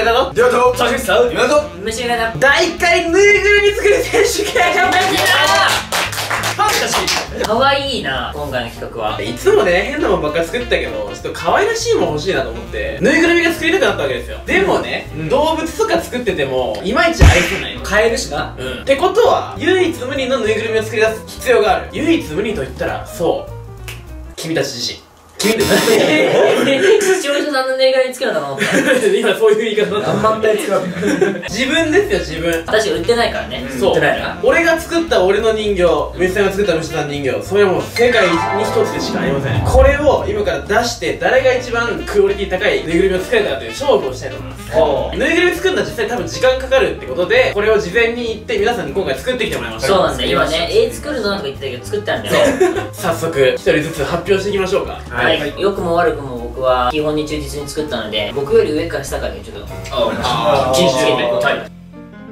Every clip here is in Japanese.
れたのりょうと佐々木さん今ぞ虫がな第1回ぬいぐるみ作り選手権恥ずかしい。 かわいいな今回の企画は。 いつもね変なもんばっかり作ったけどちょっと可愛らしいもん欲しいなと思ってぬいぐるみが作りたくなったわけですよ。でもね、動物とか作っててもいまいち愛せないの。 買えるしな。 ってことは唯一無二のぬいぐるみを作り出す必要がある。唯一無二と言ったらそう君たち自身。君たち視聴者さんのぬいぐるみ作るのかなと思った今そういう言い方だった。 何万体作るわけ。 自分ですよ自分。 私売ってないからね。 そう売ってないな。 俺が作った俺の人形、虫さんが作った虫さん人形、それはもう世界に一つでしかありません。これを今から出して誰が一番クオリティ高いぬいぐるみを作れたかという勝負をしたいと思います。ぬいぐるみ作るのは実際多分時間かかるってことでこれを事前に言って皆さんに今回作ってきてもらいました。 そうなんだよ今ね作るのとか言ってたけど作ってあるんだよ。 早速一人ずつ発表していきましょうか。 はい、良くも悪くも僕は基本に忠実に作ったので僕より上から下からちょっと気をつけて。はい。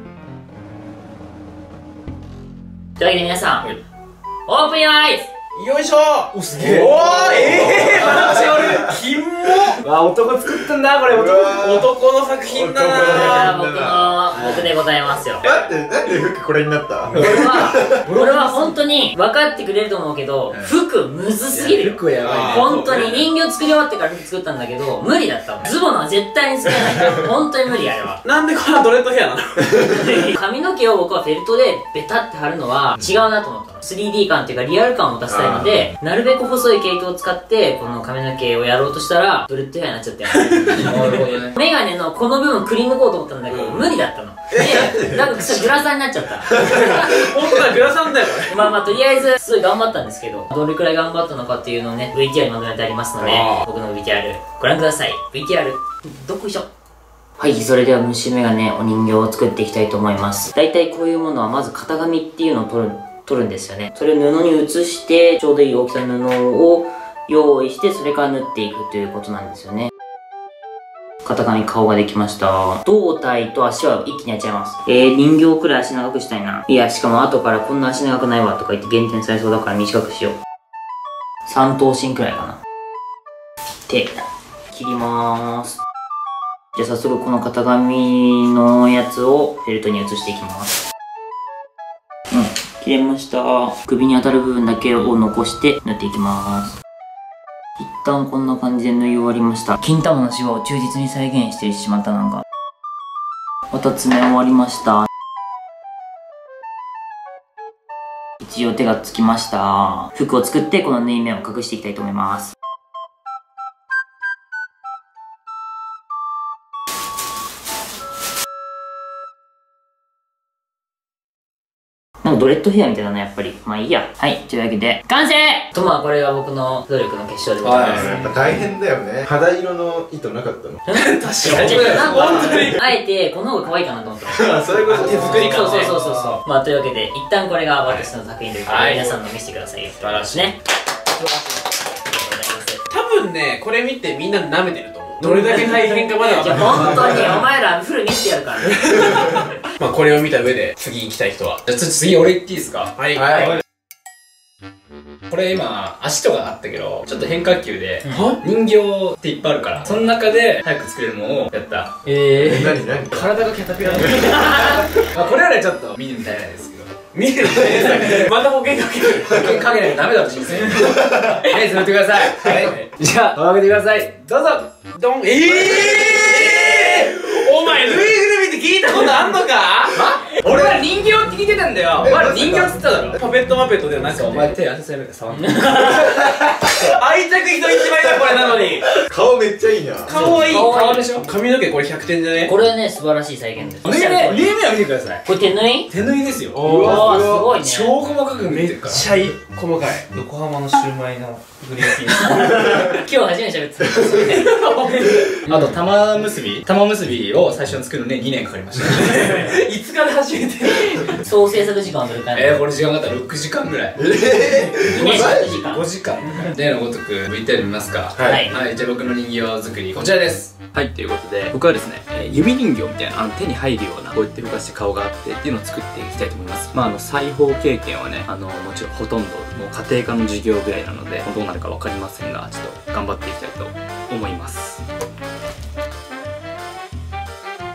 というわけで皆さん、オープンヨアイズ。 よいしょ。 お、すげえ。 おーマジ俺キモわ、男作ったんだこれ。 男の作品だな。 僕でございますよ。 待って、なんで服これになった？ 俺は本当に分かってくれると思うけど服むずすぎるよ。 服やばいね。 本当に人形作り終わってから服作ったんだけど無理だったもん。ズボンは絶対に作れないから本当に無理あれは。 なんでこんなドレッドヘアなの？ 髪の毛を僕はフェルトでベタって貼るのは違うなと思ったの。 3D 感っていうかリアル感を出したいのでなるべく細い毛糸を使ってこの髪の毛をやろうとしたらドレッドヘアになっちゃったよ。メガネのこの部分くり抜こうと思ったんだけど無理だったのでなんかそれグラサンになっちゃった。 本当だグラサンだよこれ。 まあとりあえずすごい頑張ったんですけどどれくらい頑張ったのかっていうのをね VTR にまとめてありますので僕の VTR ご覧ください。 VTR どこいしょ。はい、それでは虫眼鏡お人形を作っていきたいと思います。だいたいこういうものはまず型紙っていうのを取るんですよね。それを布に移してちょうどいい大きさの布を用意してそれから縫っていくということなんですよね。型紙顔ができました。胴体と足は一気にやっちゃいます。人形くらい足長くしたいな。いやしかも後からこんな足長くないわとか言って減点されそうだから短くしよう。3頭身くらいかな。手切りまーす。じゃあ早速この型紙のやつをフェルトに移していきます。切れました。首に当たる部分だけを残して縫っていきます。一旦こんな感じで縫い終わりました。金玉のシワを忠実に再現してしまった。なんかまた詰め終わりました。一応手がつきました。服を作ってこの縫い目を隠していきたいと思います。なんかドレッドヘアみたいだなやっぱり。まあいいや。はい、というわけで完成と。まあこれが僕の努力の結晶でございます。 やっぱ大変だよね。肌色の糸なかったの？ 確かにあえてこの方が可愛いかなと思った。 そういうこと。 手作り感ね。 そう。まあというわけで一旦これが私の作品ということで皆さんの見せてくださいよ。 素晴らしいね。 多分ねこれ見てみんな舐めてると思う。どれだけ大変かまだ分かんない。 本当にお前らフル見せてやるからね。 まあこれを見た上で次行きたい人は。 じゃあ次俺言っていいですか？ はい。 これ今足とかあったけどちょっと変化球で人形っていっぱいあるからその中で早く作れるのをやった。 何体がキャタピラだ。 これよりはちょっと見るみたいなんですけど見えるね。また保険かける。 保険かけないとダメだとしますね。はい、座ってください。はい。じゃあ開けてください。どうぞ。 ドン。お前ぬいぐるみって聞いたことあんのか？ 俺は人形って聞いてたんだよ。お前ら人形っつっただろ。 パペットマペットではなくてお前手当てされるから触んない。 愛着人一枚だこれなのに。 顔めっちゃいいな。 顔いい。 顔でしょ。 髪の毛これ100点じゃね？ これはね素晴らしい再現です。 縫い目は見てください。 これ手縫い？ 手縫いですよ。 うわすごいね。 超細かく縫ってめるから。 っちゃ細かい。 横浜のシュウマイのグリーンピース。 今日初めて喋ってた。 あと玉結びを最初に作るのに2年かかりました。 いつから始めてる？ 総制作時間はどれくらい？ これ時間があったら6時間ぐらい。 2年6時間。 5時間。例のごとく VTR 見ますか？ はいはい、じゃあ僕の人形作りこちらです。 はい、ということで僕はですね、指人形みたいな手に入るようなこうやって動かして顔があってっていうのを作っていきたいと思います。まあ裁縫経験はねもちろんほとんどもう家庭科の授業ぐらいなのでどうなるか分かりませんがちょっと頑張っていきたいと思います。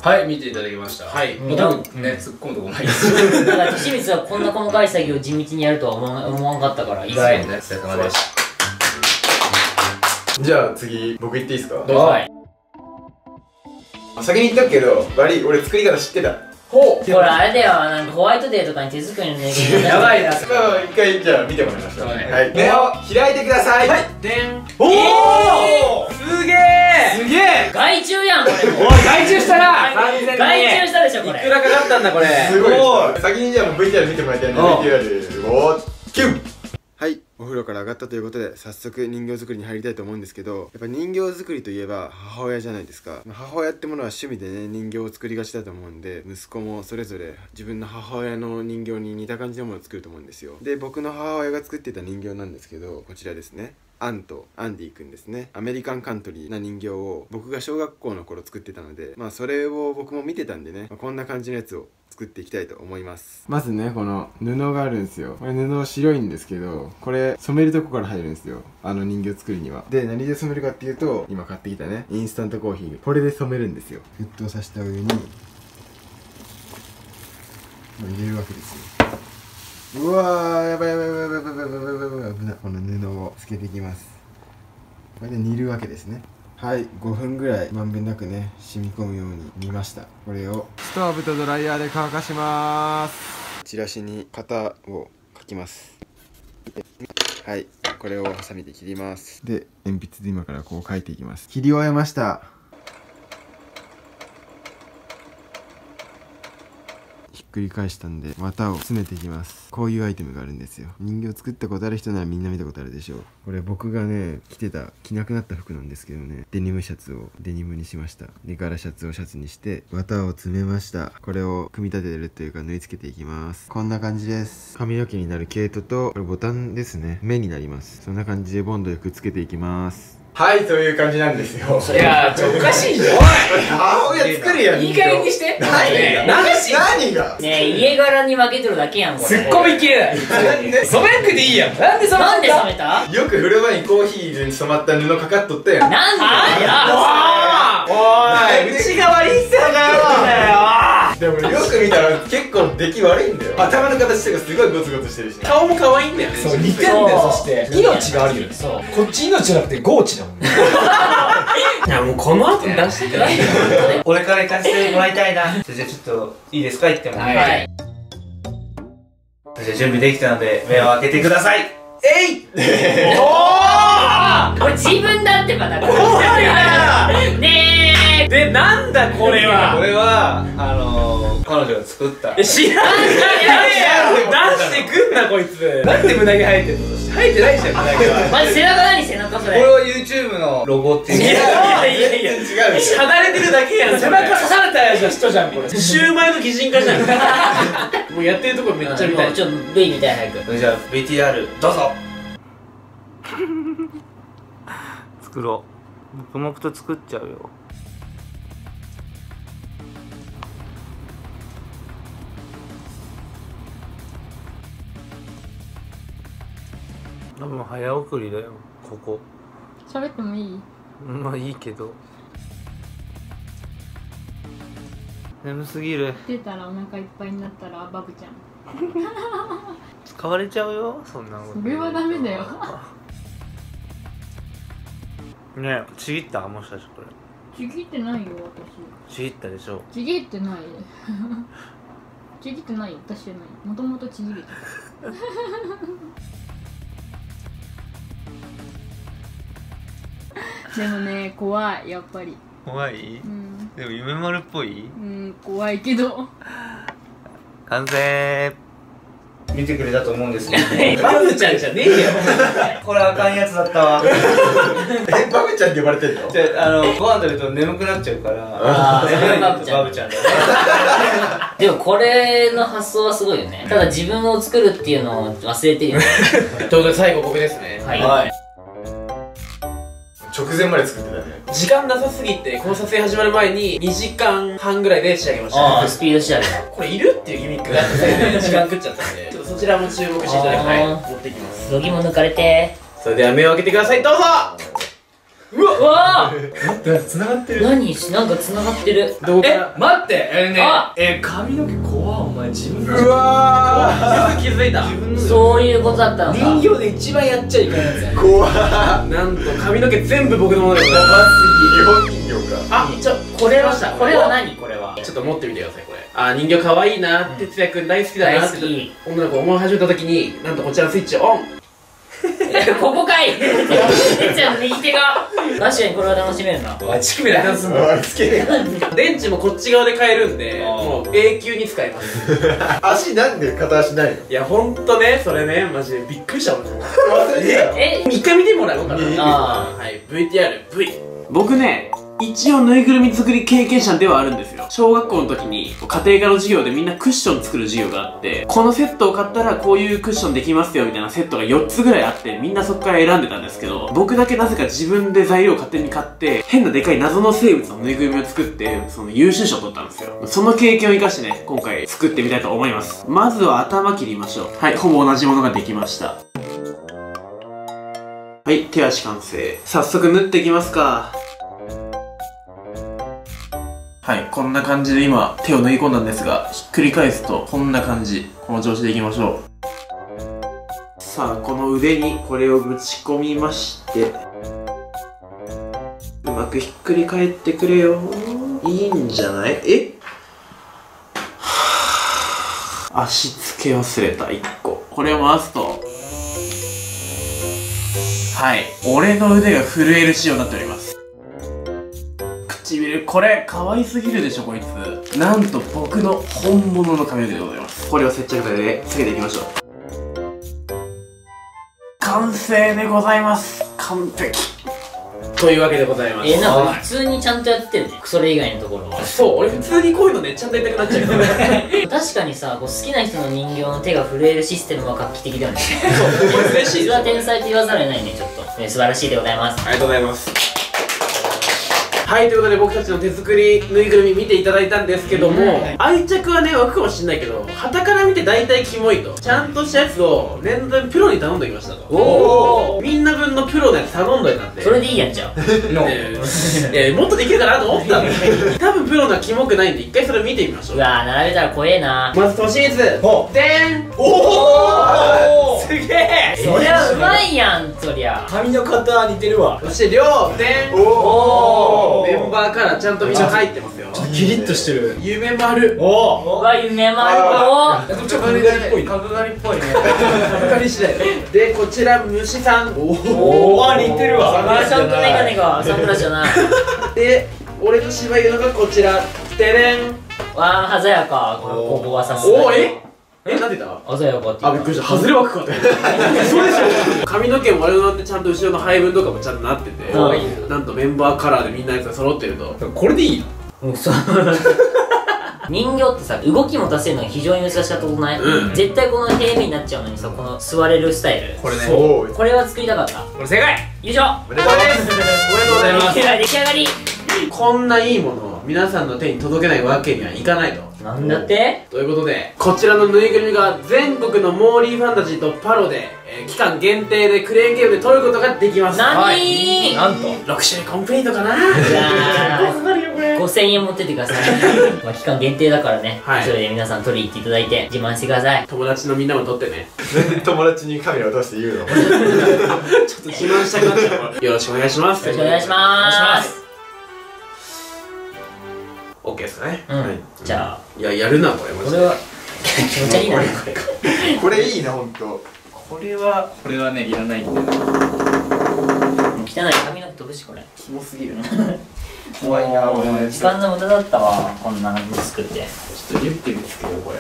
はい、見ていただきました。 はい。 もう多分ね、突っ込むとこないですだから、清水はこんな細かい作業を地道にやるとは思わんかったから、いいっすね。 ね、お疲れ様です。 じゃあ次、僕言っていいですか？ どうぞ。はい。 先に言っとくけど、悪い、俺作り方知ってた。 ほう。 これあれだよ、なんかホワイトデーとかに手作りのね、 やばいな。 一回じゃあ見てもらいましょう。 はいはい。目を開いてください。はい。 でん。 おお、すげえすげえ。 害虫やん、これ。 おい、外注したな。 害虫したでしょ、これ。 いくらかかったんだ、これ。 すごいです。先にじゃあもう VTR 見てもらいたいので、VTR をキュン。はい、お風呂から上がったということで早速人形作りに入りたいと思うんですけど、やっぱ人形作りといえば母親じゃないですか。母親ってものは趣味でね人形を作りがちだと思うんで、息子もそれぞれ自分の母親の人形に似た感じのものを作ると思うんですよ。で、僕の母親が作っていた人形なんですけど、こちらですね。アンとアンディくんですね。アメリカンカントリーな人形を僕が小学校の頃作ってたので、それを僕も見てたんでね、こんな感じのやつを作っていきたいと思います。まずね、この布があるんですよ。これ布白いんですけど、これ染めるとこから入るんですよ、人形作りには。で、何で染めるかっていうと、今買ってきたねインスタントコーヒー、これで染めるんですよ。沸騰させた上に入れるわけですよ。うわー、やばいやばいやばいやばいやばいやばいやばいやばい、危ない。この布をつけていきます。これで煮るわけですね。はい、5分ぐらいまんべんなくね染み込むように煮ました。これをストーブとドライヤーで乾かします。チラシに型を書きます。はい、これをハサミで切ります。で、鉛筆で今からこう書いていきます。切り終えました。ひっくり返したんで綿を詰めていきます。こういうアイテムがあるんですよ。人形作ったことある人ならみんな見たことあるでしょう。これ僕がね着なくなった服なんですけどね、デニムシャツをデニムにしました。で、柄シャツをシャツにして綿を詰めました。これを組み立てるというか縫い付けていきます。こんな感じです。髪の毛になる毛糸と、これボタンですね、目になります。そんな感じでボンドでくっつけていきます。はい、という感じなんですよ。 いやー、おかしいじゃん。おい、 母親作るやん。 いい加減にして。 何がねえ、家柄に負けてるだけやん、これ。 突っ込みきれない。染めなくていいやん。なんで染めた？ よく風呂場にコーヒーに染まった布かかっとったやん。 なんで？ おい、内側いいっすよでもよく見たら結構出来悪いんだよ。頭の形とかすごいゴツゴツしてるし、 顔も可愛いんだよね。 そう、似てんだよ。そして命があるよね。こっち命じゃなくてゴーチだもんね。 いや、もうこの後出してくださいよ。 俺から行かせてもらいたいな。じゃあちょっといいですか、言っても。 はい。 じゃあ準備できたので目を開けてください。えい。 これ自分だってばだから。ねえ。 で、なんだこれは。 これは彼女が作った。 知らん。出してくんなこいつ。 なんで胸毛生えてんの？生えてないじゃん、胸毛は。 まず背中背中それ。 これは YouTube のロゴっていう。 いや違う。離れてるだけやん。 背中刺されたやつは人じゃん、これ。 シューマイの擬人化じゃん。もうやってるとこめっちゃ見たい。 ちょっとルイみたい早く。 じゃあ VTR どうぞ。 作ろう。黙々と作っちゃうよ。多分早送りだよ、ここ。 喋ってもいい？ まあいいけど。眠すぎる。 出たらお腹いっぱいになったらバブちゃん。 使われちゃうよ、そんなこと。 それはダメだよ。 ねえ、ちぎった？もしかしてこれ。 ちぎってないよ、私。 ちぎったでしょ。 ちぎってない。ちぎってないよ、私じゃない。もともとちぎれてた。でもね、怖い、やっぱり。 怖い？ うん。 でも夢丸っぽい？ うん、怖いけど。 完成。 見てくれたと思うんですけど、 バブちゃんじゃねえよ。 これあかんやつだったわ。 バブちゃんって呼ばれてんの？ ご飯食べると眠くなっちゃうから、 それがバブちゃん。 バブちゃんだね。 でもこれの発想はすごいよね。ただ自分を作るっていうのを忘れてるよね。 ということで最後僕ですね。 はい。 直前まで作ってたね。 時間なさすぎて、この撮影始まる前に2時間半ぐらいで仕上げました。 ああ、スピード仕上げ。 これいるっていうギミックがあって時間食っちゃったんで、ちょっとそちらも注目していただきたい。持っていきます。 度肝抜かれて。 それでは目を開けてください、どうぞ。 うわ繋がってる。 何なんか繋がってる。 どこから待って、 あ髪の毛怖っ、お前自分で。 うわ気づいた。 そういうことだったのか。 人形で一番やっちゃいけないやつやね。 怖っ。 なんと髪の毛全部僕のものでございます。 日本人形か。 あ、 これは来ましたこれは何これは。 ちょっと持ってみてください、これ。あ、人形可愛いな、哲也くん大好きだなって大好き女の子思い始めた時に、なんとこちらのスイッチをオン。 ここかい。てっちゃんの右手が。確かにこれは楽しめるな。 あ、乳首でダンスんの。 おいつけ。 電池もこっち側で買えるんで、もう永久に使えます。 足なんで片足ないの？ いや、ほんとね、それね、マジでびっくりしたもん。 忘れてたよ。 一回見てもらおうかな。 あはい、VTR、V。僕ね、一応ぬいぐるみ作り経験者ではあるんですよ。小学校の時に家庭科の授業でみんなクッション作る授業があって、このセットを買ったらこういうクッションできますよみたいなセットが4つぐらいあって、みんなそこから選んでたんですけど、僕だけなぜか自分で材料を勝手に買って変なでかい謎の生物のぬいぐるみを作って、その優秀賞を取ったんですよ。その経験を生かしてね、今回作ってみたいと思います。まずは頭切りましょう。はい、ほぼ同じものができました。はい、手足完成。早速縫っていきますか。はい、こんな感じで今手を縫い込んだんですが、ひっくり返すとこんな感じ。この調子でいきましょう。さあ、この腕にこれをぶち込みまして、うまくひっくり返ってくれよ。いいんじゃない？足つけ忘れた、1個。これを回すと、はい、俺の腕が震える仕様になっております。唇、これ可愛すぎるでしょこいつ。なんと僕の本物の髪の毛でございます。これを接着剤でつけていきましょう。完成でございます。完璧というわけでございます。 なんか普通にちゃんとやってるね。それ以外のところは。 そう、俺普通にこういうのねちゃんとやりたくなっちゃう。 確かにさ、こう好きな人の人形の手が震えるシステムは画期的だよね。 そう、これ嬉しい。 それは天才と言わざるを得ないね、ちょっと。素晴らしいでございます。 ありがとうございます。はい、ということで僕たちの手作りぬいぐるみ見ていただいたんですけども、愛着はね湧くかもしれないけど、旗から見て大体キモいと、ちゃんとしたやつを念のためプロに頼んでおきましたと。 おお、 みんな分のプロのやつ頼んどいたんで、 それでいいやんじゃん。 いやもっとできるかなと思ったのに多分プロのはキモくないんで一回それ見てみましょう。 うわー、並べたら怖えな。 まず年光でーん。 おお、 すげえ。 そりゃうまいやん、そりゃ。 髪の型似てるわ。 そしてりょうでーん。 おメンバーからちゃんとみんな入ってますよ。 キリッとしてる。 夢丸。 おうわ、夢丸子。 ちょっと角刈りっぽい。 角刈りっぽいね。角刈り次第で、こちら虫さん。 おお、似てるわ。 あ、ちゃんとメガネがサングラスじゃない。 で、俺と柴犬のがこちら。てれん。 わー、鮮やか。ここはさすがに。 おー、なんでだ。 鮮やかっていうか。 あ、びっくりした。外れ枠かと思った。そうでしょ。髪の毛も俺のってちゃんと後ろの配分とかもちゃんとなってて、なんとメンバーカラーでみんなやつが揃ってると。 これでいい。 そう。人形ってさ、動き持たせるのが非常に難しかったことない？絶対この平面になっちゃうのにさ、この座れるスタイル。 これね。 そう。 これは作りたかった。 これ正解。 よいしょ。 おめでとうございます。 おめでとうございます。 出来上がり。 こんないいものを皆さんの手に届けないわけにはいかないと。 なんだって？ ということで、こちらのぬいぐるみが全国のモーリーファンタジーとパロで、期間限定でクレーンゲームで取ることができます。 なはいにー？ なんと。 6種類コンプリートかな。 じゃあ5000円持ってってください。まあ期間限定だからね、 はいそれで皆さん取りに行っていただいて自慢してください。 友達のみんなも撮ってね。 なんで友達にカメラを出して言うの？ ちょっと自慢したくなっちゃう。よろしくお願いします。 よろしくお願いしまーす。 OK ですかね。 うん、 はい。 じゃあいや、やるなこれマジで。 これは気持ち悪いな。 これいいな、ほんと。 これはねいらないんだよね。 汚い髪の毛飛ぶし、これキモすぎる。 怖いな、俺のやつ。 時間の無駄だったわ、こんなの作って。 ちょっとリュッケにつけようこれ。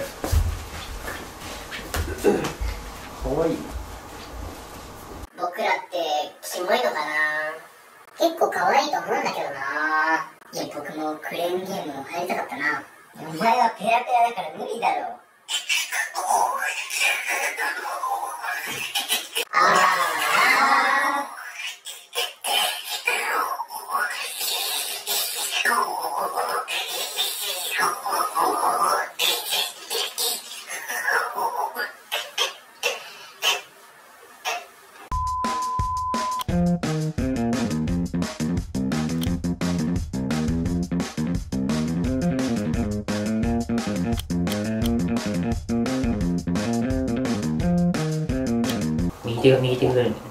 可愛い。 僕らってキモいのかな。結構可愛いと思うんだけどな。いや、僕もクレーンゲーム入りたかったな。お前はペラペラだから無理だろ。 手が右手ぐらいに